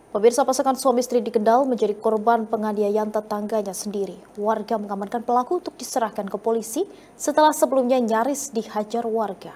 Pemirsa, pasangan suami istri di Kendal menjadi korban penganiayaan tetangganya sendiri. Warga mengamankan pelaku untuk diserahkan ke polisi setelah sebelumnya nyaris dihajar warga.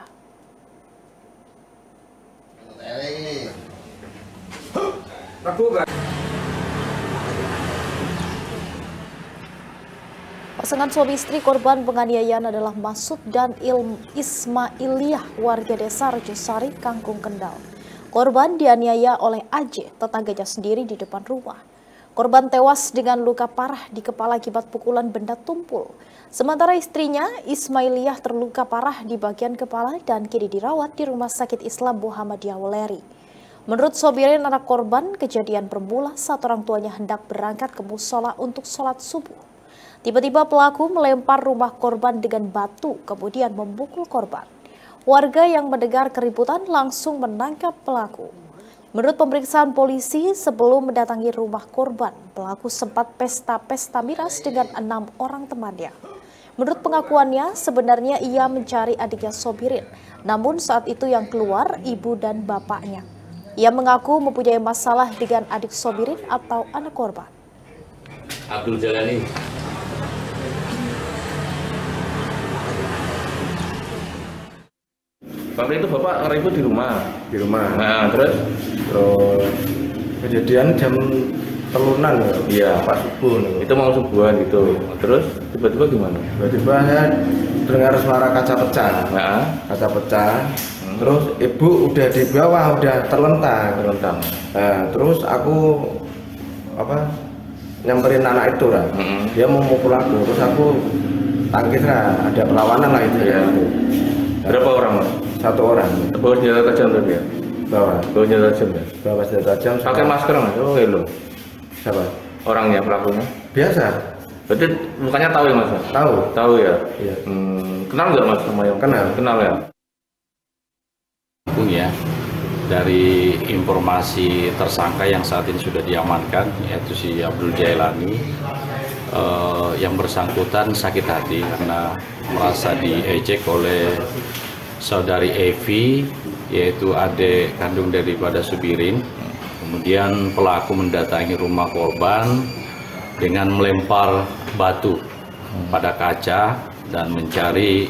Pasangan suami istri korban penganiayaan adalah Masud dan Ismailiyah, warga desa Rejosari, Kangkung, Kendal. Korban dianiaya oleh AJ, tetangganya sendiri di depan rumah. Korban tewas dengan luka parah di kepala akibat pukulan benda tumpul. Sementara istrinya, Ismailiyah, terluka parah di bagian kepala dan kini dirawat di Rumah Sakit Islam Muhammadiyah Weleri. Menurut Sobirin, anak korban, kejadian bermula saat orang tuanya hendak berangkat ke musola untuk sholat subuh. Tiba-tiba pelaku melempar rumah korban dengan batu, kemudian memukul korban. Warga yang mendengar keributan langsung menangkap pelaku. Menurut pemeriksaan polisi, sebelum mendatangi rumah korban, pelaku sempat pesta-pesta miras dengan 6 orang temannya. Menurut pengakuannya, sebenarnya ia mencari adiknya Sobirin, namun saat itu yang keluar ibu dan bapaknya. Ia mengaku mempunyai masalah dengan adik Sobirin atau anak korban. Abdul Jalani. Waktu itu bapak ribut di rumah. Di rumah. Nah, terus kejadian jam telunan ya. Iya. Pas subuh. Itu mau subuhan gitu. Terus tiba-tiba gimana? Tiba-tiba saya dengar suara kaca pecah. Nah. Kaca pecah. Terus ibu udah di bawah, udah terlentang. Nah, terus aku nyamperin anak itu lah. Dia mau mukul aku. Terus aku tangkis lah. Ada perlawanan lah itu. Ya. Berapa orang, Mas? 1 orang. Bawa senjata tajam tadi ya? Bawa senjata tajam ya? Bawa senjata tajam. Pakai masker, Mas? Oh, hello. Siapa? Orangnya, pelakunya? Biasa. Berarti mukanya tahu ya, Mas? Tahu. Tahu ya? Iya. Kenal nggak, Mas, sama yang? Kenal ya? Ya, dari informasi tersangka yang saat ini sudah diamankan, yaitu si Abdul Jalani, yang bersangkutan sakit hati karena merasa diejek oleh saudari Evi, yaitu adik kandung daripada Sobirin. Kemudian pelaku mendatangi rumah korban dengan melempar batu pada kaca dan mencari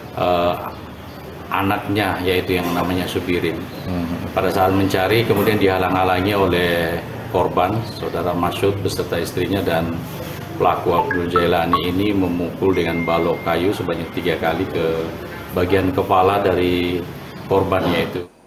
anaknya, yaitu yang namanya Sobirin. Pada saat mencari, kemudian dihalang-halangi oleh korban, saudara Masud beserta istrinya, dan pelaku Abdul Jalani ini memukul dengan balok kayu sebanyak 3 kali ke bagian kepala dari korbannya itu.